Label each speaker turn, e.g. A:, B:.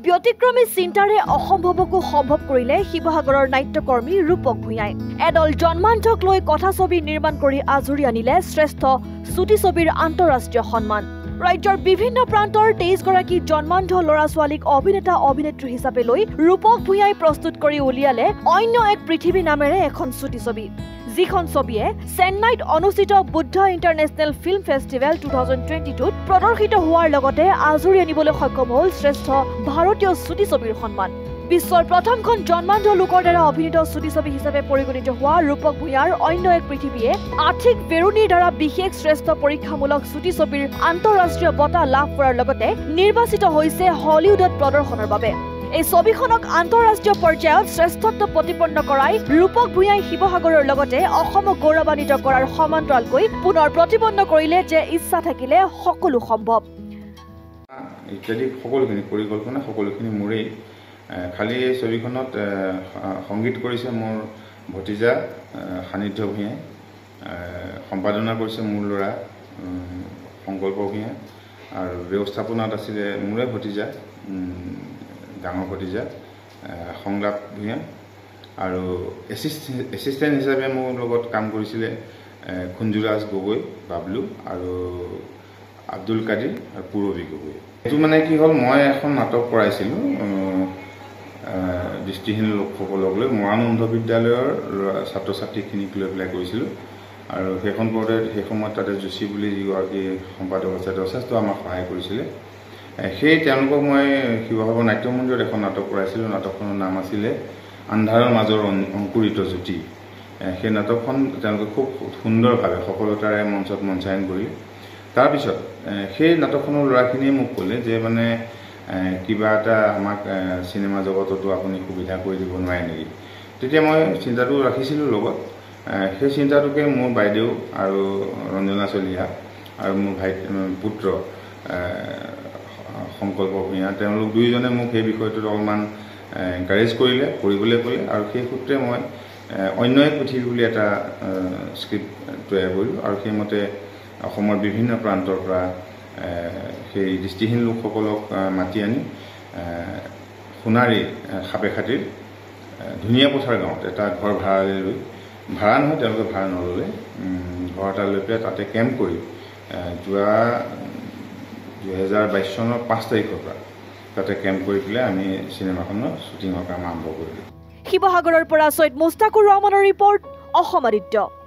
A: ব্যতিক্ৰমী চিন্তাৰে অসম্ভৱকো সম্ভৱ কৰিলে শিৱসাগৰৰ নাট্যকৰ্মী ৰূপক ভূঞাই এডল জন্মান্ধক লৈ কথা ছবি নিৰ্মাণ কৰি আজৰি আনিলে শ্ৰেষ্ঠ ছুটি ছবিৰ আন্তঃৰাষ্ট্ৰীয় সন্মান ৰাজ্যৰ বিভিন্ন প্ৰান্তৰ 23 গৰাকী জন্মান্ধ ল'ৰা ছোৱালীক অভিনেতা অভিনেত্ৰী হিচাপে লৈ ৰূপক ভূঞাই প্ৰস্তুত কৰি উলিয়ালে অন্য এক পৃথিৱী নামেৰে এখন ছুটি ছবি যিখন ছবিয়ে চেন্নাইত অনুষ্ঠিত বুদ্ধ ইণ্টাৰনেশ্যনেল ফিল্ম ফেষ্টিভেল 2022 প্ৰদৰ্শিত হোৱাৰ লগতে আজৰি আনিবলৈ সক্ষম হ'ল শ্ৰেষ্ঠ ভাৰতীয় ছুটি ছবিৰ সন্মান বিশ্বৰ প্ৰথমখন জন্মান্ধ লোকৰ দ্বাৰা অভিনীত ছুটি ছবি হিচাপে পৰিগণিত হোৱা ৰূপক ভূঞাৰ অন্য এক পৃথিৱীয়ে আৰ্থিক বেৰুনিৰ দ্বাৰা বিশেষ শ্ৰেষ্ঠ পৰীক্ষামূলক ছুটি ছবিৰ আন্তঃৰাষ্ট্ৰীয় বঁটা লাভ কৰাৰ লগতে নিৰ্বাচিত হৈছে হলিউডত প্ৰদৰ্শনৰ বাবে এই ছবিখনক আন্তঃৰাষ্ট্ৰীয় পৰ্যায়ত শ্ৰেষ্ঠত্ব প্ৰতিপন্ন কৰাই ৰূপক ভূঞাই শিৱসাগৰৰ লগতে অসমক গৌৰৱান্বিত কৰাৰ সমান্তৰালকৈ পুনৰ প্ৰতিপন্ন কৰিলে যে ইচ্ছা থাকিলে সকলো সম্ভৱ
B: ইত্যাদি সকলোখিনি পৰিকল্পনা সকলোখিনি মোৰেই খালি এই ছবিখনত সংগীত কৰিছে মোৰ ভতিজা সানিধ্য ভূঞাই সম্পাদনা কৰিছে মোৰ ল'ৰা সংকল্প ভূঞাই আৰু ব্যৱস্থাপনাত আছিলে মোৰে ভতিজা ডাঙৰ ভতিজা সংলাপ ভূঞা আৰু এছিষ্টেণ্ট হিচাপে মোৰ লগত কাম কৰিছিলে খুঞ্জুৰাজ গগৈ বাবলু আৰু আব্দুল কাদিৰ আৰু পূৰবী গগৈ এইটো মানে কি হ'ল মই এখন নাটক কৰাইছিলোঁ দৃষ্টিহীন লোকসকলক লৈ মৰাণন্ধ বিদ্যালয়ৰ ছাত্ৰ ছাত্ৰীখিনিক লৈ পেলাই কৰিছিলোঁ আৰু সেইখন পৰ্যায়ত সেই সময়ত তাতে যোশী বুলি যিগৰাকী সম্পাদক আছে যথেষ্ট আমাক সহায় কৰিছিলে সেই তেওঁলোকক মই শিৱসাগৰ নাট্য মন্দিৰত এখন নাটক কৰাইছিলোঁ নাটকখনৰ নাম আছিলে আন্ধাৰৰ মাজৰ অংকুৰিত জ্যোতি সেই নাটকখন তেওঁলোকে খুব সুন্দৰভাৱে সফলতাৰে মঞ্চত মঞ্চায়ন কৰিলে তাৰপিছত সেই নাটকখনৰ ল'ৰাখিনিয়ে মোক ক'লে যে মানে কিবা এটা আমাক চিনেমা জগততো আপুনি সুবিধা কৰি দিব নোৱাৰে নেকি তেতিয়া মই চিন্তাটো ৰাখিছিলোঁ লগত সেই চিন্তাটোকে মোৰ বাইদেউ আৰু ৰঞ্জনা চলিহা আৰু মোৰ পুত্ৰ সংকল্প ভূঞা তেওঁলোক দুয়োজনে মোক সেই বিষয়টোত অলপমান এনকাৰেজ কৰিলে কৰিবলৈ ক'লে আৰু সেই সূত্ৰে মই অন্য এক পৃথিৱী বুলি এটা স্ক্ৰিপ্ট তৈয়াৰ কৰিলোঁ আৰু সেইমতে অসমৰ বিভিন্ন প্ৰান্তৰ পৰা সেই দৃষ্টিহীন লোকসকলক মাতি আনি সোণাৰী সাপে খাটিৰ ধুনীয়া পথাৰ গাঁৱত এটা ঘৰ ভাড়ালৈ লৈ ভাড়া নহয় তেওঁলোকে ভাড়া নল'লে ঘৰ এটা লৈ পেলাই তাতে কেম্প কৰি যোৱা 2022 চনৰ 5 তাৰিখৰ পৰা তাতে কেম্প কৰি পেলাই আমি চিনেমাখনৰ শ্বুটিঙৰ কাম আৰম্ভ কৰিলোঁ
A: শিৱসাগৰৰ পৰা ছৈয়দ মুস্তাকুৰ ৰহমানৰ ৰিপৰ্ট অসম আদিত্য।